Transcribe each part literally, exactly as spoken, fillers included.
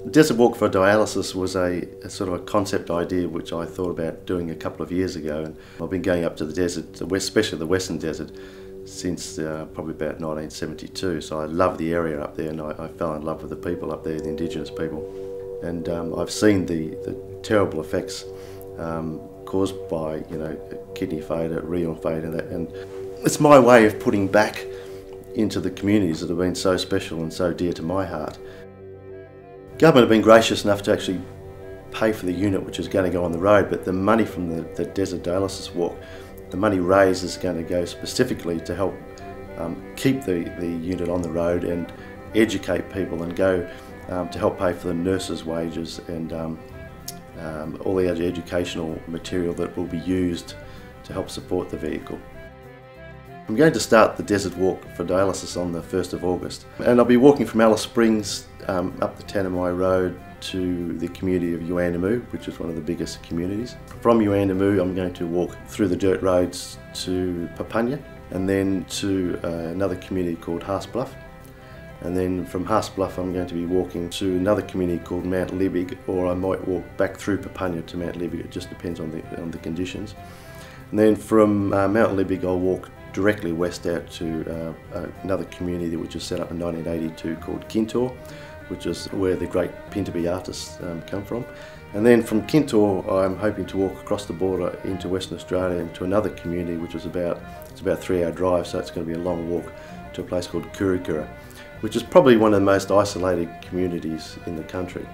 Desert Walk for Dialysis was a, a sort of a concept idea which I thought about doing a couple of years ago, and I've been going up to the desert, the west, especially the Western Desert, since uh, probably about nineteen seventy-two. So I love the area up there, and I, I fell in love with the people up there, the Indigenous people. And um, I've seen the, the terrible effects um, caused by, you know, kidney failure, renal failure, and that. And it's my way of putting back into the communities that have been so special and so dear to my heart. Government have been gracious enough to actually pay for the unit which is going to go on the road, but the money from the, the Desert Dialysis Walk, the money raised is going to go specifically to help um, keep the, the unit on the road and educate people, and go um, to help pay for the nurses' wages and um, um, all the other educational material that will be used to help support the vehicle. I'm going to start the Desert Walk for Dialysis on the first of August, and I'll be walking from Alice Springs um, up the Tanami Road to the community of Yuendamu, which is one of the biggest communities. From Yuendamu I'm going to walk through the dirt roads to Papunya, and then to uh, another community called Haasbluff, and then from Haasbluff I'm going to be walking to another community called Mount Liebig, or I might walk back through Papunya to Mount Liebig. It just depends on the, on the conditions. And then from uh, Mount Liebig I'll walk directly west out to uh, another community which was set up in nineteen eighty-two called Kintor, which is where the great Pintupi artists um, come from. And then from Kintor I'm hoping to walk across the border into Western Australia into another community which is about, it's about a three hour drive, so it's going to be a long walk to a place called Kurikura, which is probably one of the most isolated communities in the country.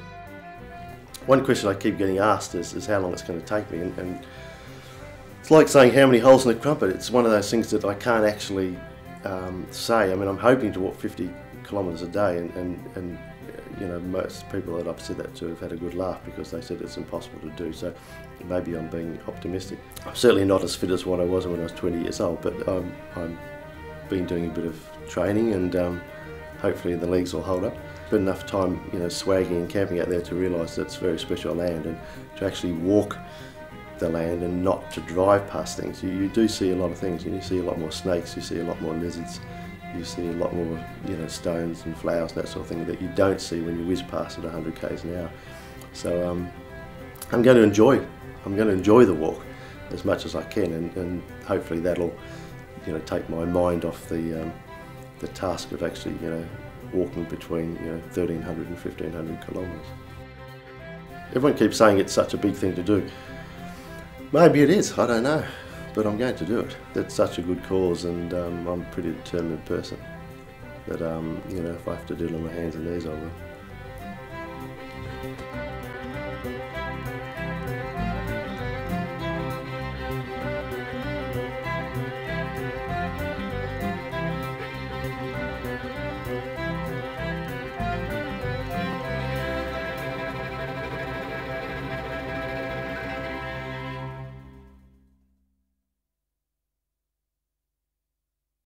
One question I keep getting asked is, is how long it's going to take me, and, and it's like saying how many holes in a crumpet. It's one of those things that I can't actually um, say. I mean, I'm hoping to walk fifty kilometres a day, and, and, and you know, most people that I've said that to have had a good laugh because they said it's impossible to do, so maybe I'm being optimistic. I'm certainly not as fit as what I was when I was twenty years old, but um, I've been doing a bit of training, and um, hopefully the legs will hold up. Spent enough time, you know, swagging and camping out there to realise that it's very special land, and to actually walk the land and not to drive past things. You, you do see a lot of things. You see a lot more snakes, you see a lot more lizards, you see a lot more, you know, stones and flowers and that sort of thing that you don't see when you whiz past at one hundred k's an hour. So um, I'm going to enjoy, I'm going to enjoy the walk as much as I can, and, and hopefully that'll, you know, take my mind off the um, the task of actually, you know, walking between, you know, thirteen hundred and fifteen hundred kilometres. Everyone keeps saying it's such a big thing to do. Maybe it is, I don't know, but I'm going to do it. It's such a good cause, and um, I'm a pretty determined person that, um, you know, if I have to do it on my hands and knees, I will.